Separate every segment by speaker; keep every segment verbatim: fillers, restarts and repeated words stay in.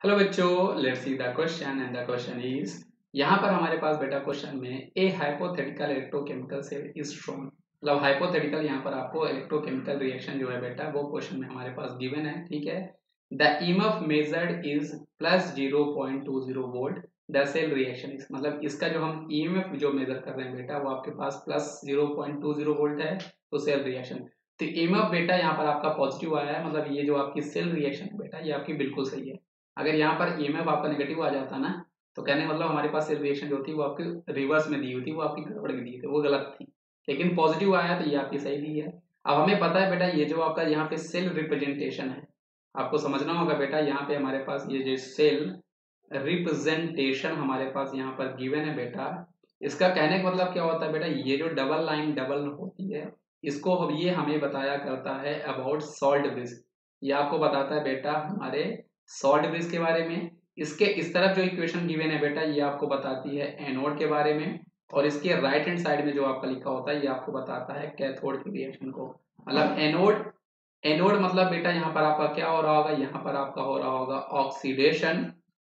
Speaker 1: Hello बच्चों, let's see the question and the question is. यहाँ पर हमारे पास बेटा क्वेश्चन में a hypothetical electrochemical cell is shown, मतलब हाइपोथेटिकल यहाँ पर आपको इलेक्ट्रोकेमिकल रिएक्शन जो है बेटा वो क्वेश्चन में हमारे पास गिवन है। ठीक है, the EMF measured is plus zero point two zero volt, the cell reaction is, मतलब इसका जो हम ईएमएफ जो मेजर कर रहे हैं बेटा वो आपके पास plus zero point two zero volt है, तो सेल रिएक्शन। तो ईएमएफ बेटा यहाँ पर आपका पॉजिटिव आया है, मतलब ये जो आपकी सेल रिएक्शन है बेटा ये आपकी बिल्कुल सही है। अगर यहाँ पर ईएमएफ आपका नेगेटिव आ जाता ना, तो कहने का मतलब हमारे पास सेल रिएक्शन जो थी वो आपकी रिवर्स में दी हुई थी, वो आपकी गड़बड़ की दी थी, वो गलत थी। लेकिन पॉजिटिव आया तो ये आपकी सही दी है। अब हमें पता है बेटा ये जो आपका यहाँ पे सेल रिप्रेजेंटेशन है, आपको समझना होगा बेटा यहाँ पे हमारे पास ये जो सेल रिप्रेजेंटेशन हमारे पास यहाँ पर गिवन है बेटा, इसका कहने का मतलब क्या होता है बेटा, ये जो डबल लाइन डबल होती है इसको अब ये हमें बताया करता है अबाउट सॉल्ट ब्रिज। ये आपको बताता है बेटा हमारे सॉल्ट ब्रिज के बारे में। इसके इस तरफ जो इक्वेशन गिवन है बेटा ये आपको बताती है एनोड के बारे में, और इसके राइट हैंड साइड में जो आपका लिखा होता है ये आपको बताता है कैथोड की रिएक्शन को। मतलब एनोड, एनोड मतलब बेटा यहाँ पर आपका क्या हो रहा होगा, यहाँ पर आपका हो रहा होगा ऑक्सीडेशन।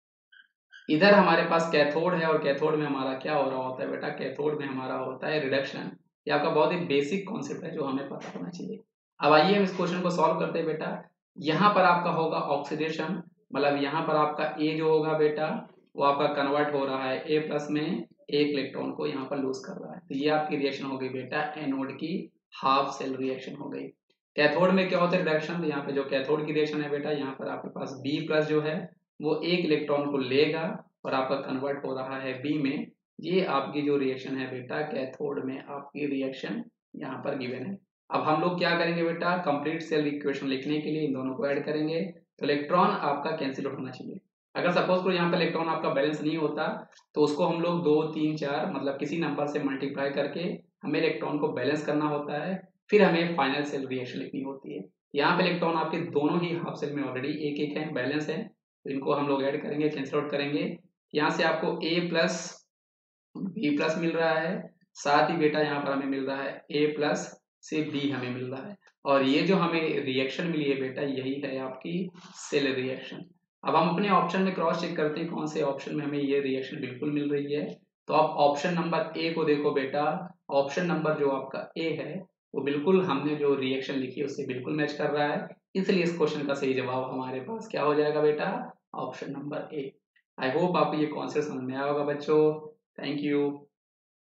Speaker 1: इधर हमारे पास कैथोड है, और कैथोड में हमारा क्या हो रहा होता है बेटा, कैथोड में हमारा होता है रिडक्शन। ये आपका बहुत ही बेसिक कॉन्सेप्ट है जो हमें पता होना चाहिए। अब आइए हम इस क्वेश्चन को सॉल्व करते हैं बेटा। यहाँ पर आपका होगा ऑक्सीडेशन, मतलब यहाँ पर आपका ए जो होगा बेटा वो आपका कन्वर्ट हो रहा है ए प्लस में, एक इलेक्ट्रॉन को यहाँ पर लूज कर रहा है, तो ये आपकी रिएक्शन हो गई बेटा एनोड की हाफ सेल रिएक्शन हो गई। कैथोड में क्या होता है रिडक्शन, तो यहाँ पे जो कैथोड की रिएक्शन है बेटा यहाँ पर आपके पास बी प्लस जो है वो एक इलेक्ट्रॉन को लेगा और आपका कन्वर्ट हो रहा है बी में। ये आपकी जो रिएक्शन है बेटा कैथोड में आपकी रिएक्शन यहाँ पर गिवन है। अब हम लोग क्या करेंगे बेटा, कंप्लीट सेल इक्वेशन लिखने के लिए इन दोनों को ऐड करेंगे, तो इलेक्ट्रॉन आपका कैंसिल होना चाहिए। अगर सपोज करो यहाँ पर इलेक्ट्रॉन आपका बैलेंस नहीं होता तो उसको हम लोग दो तीन चार मतलब किसी नंबर से मल्टीप्लाई करके हमें इलेक्ट्रॉन को बैलेंस करना होता है, फिर हमें फाइनल सेल रिएक्शन लिखनी होती है। यहाँ पे इलेक्ट्रॉन आपके दोनों ही हाफ सेल में ऑलरेडी एक एक है, बैलेंस है, तो इनको हम लोग ऐड करेंगे, कैंसिल आउट करेंगे। यहाँ से आपको A प्लस बी प्लस मिल रहा है, साथ ही बेटा यहाँ पर हमें मिल रहा है A प्लस से B हमें मिल रहा है, और ये जो हमें रिएक्शन मिली है बेटा यही है आपकी सेल रिएक्शन। अब हम अपने ऑप्शन में क्रॉस चेक करते हैं कौन से ऑप्शन में हमें ये रिएक्शन बिल्कुल मिल रही है। तो आप ऑप्शन नंबर ए को देखो बेटा, ऑप्शन नंबर जो आपका ए है वो बिल्कुल हमने जो रिएक्शन लिखी है उससे बिल्कुल मैच कर रहा है, इसलिए इस क्वेश्चन का सही जवाब हमारे पास क्या हो जाएगा बेटा, option number A. I hope आपको ये कॉन्सेप्ट समझ में आया होगा बच्चों। Thank you.